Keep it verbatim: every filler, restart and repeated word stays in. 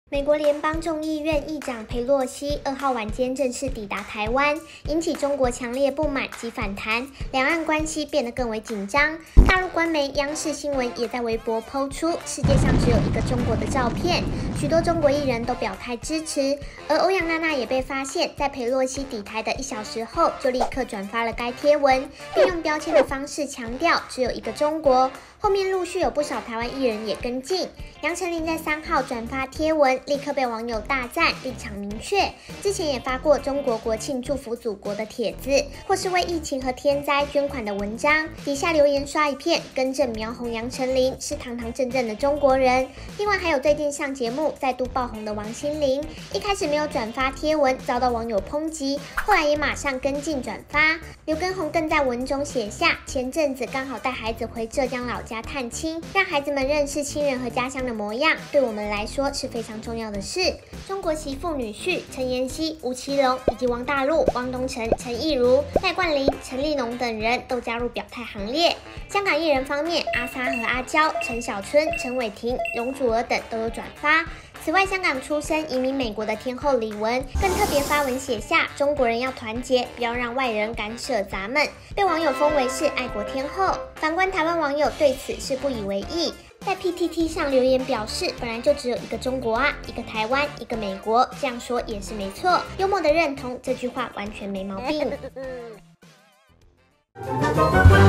美国联邦众议院议长裴洛西二号晚间正式抵达台湾，引起中国强烈不满及反弹，两岸关系变得更为紧张。大陆官媒央视新闻也在微博抛出世界上只有一个中国的照片，许多中国艺人都表态支持。而欧阳娜娜也被发现，在裴洛西抵台的一小时后，就立刻转发了该贴文，并用标签的方式强调只有一个中国。后面陆续有不少台湾艺人也跟进。杨丞琳在三号转发贴文，立刻被网友大赞，立场明确。之前也发过中国国庆祝福祖国的帖子，或是为疫情和天灾捐款的文章，底下留言刷一片，更正描红杨丞琳是堂堂正正的中国人。另外还有最近上节目再度爆红的王心凌，一开始没有转发贴文，遭到网友抨击，后来也马上跟进转发。刘畊宏更在文中写下，前阵子刚好带孩子回浙江老家探亲，让孩子们认识亲人和家乡的模样，对我们来说是非常重要的事。中国媳妇女婿陈妍希、吴奇隆以及王大陆、汪东城、陈亦儒、赖冠霖、陈立农等人都加入表态行列。香港艺人方面，阿 sa 和阿娇、陈小春、陈伟霆、容祖儿等都有转发。此外，香港出生移民美国的天后李玟更特别发文写下：中国人要团结，不要让外人干涉咱们，被网友封为是爱国天后。反观台湾网友对此是不以为意，在 P T T 上留言表示，本来就只有一个中国啊，一个台湾，一个美国，这样说也是没错，幽默的认同这句话完全没毛病。